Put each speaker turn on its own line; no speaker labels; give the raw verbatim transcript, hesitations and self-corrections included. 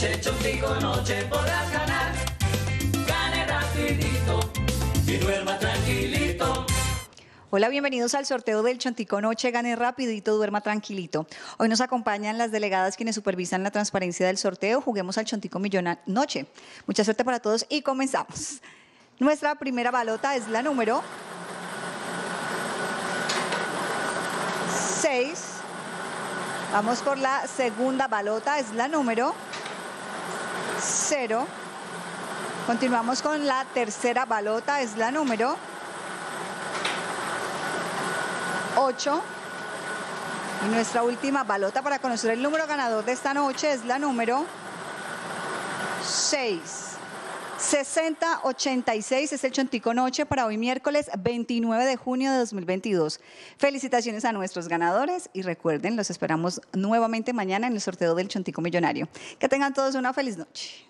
noche, Chontico noche podrás ganar. Gane rapidito y duerma tranquilito.
Hola, bienvenidos al sorteo del Chontico Noche, gane rapidito, duerma tranquilito. Hoy nos acompañan las delegadas quienes supervisan la transparencia del sorteo. Juguemos al Chontico Millón Noche. Mucha suerte para todos y comenzamos. Nuestra primera balota es la número seis. Vamos por la segunda balota, es la número cero. Continuamos con la tercera balota, es la número ocho. Y nuestra última balota para conocer el número ganador de esta noche es la número seis. sesenta ochenta y seis es el Chontico Noche para hoy miércoles veintinueve de junio de dos mil veintidós. Felicitaciones a nuestros ganadores y recuerden, los esperamos nuevamente mañana en el sorteo del Chontico Millonario. Que tengan todos una feliz noche.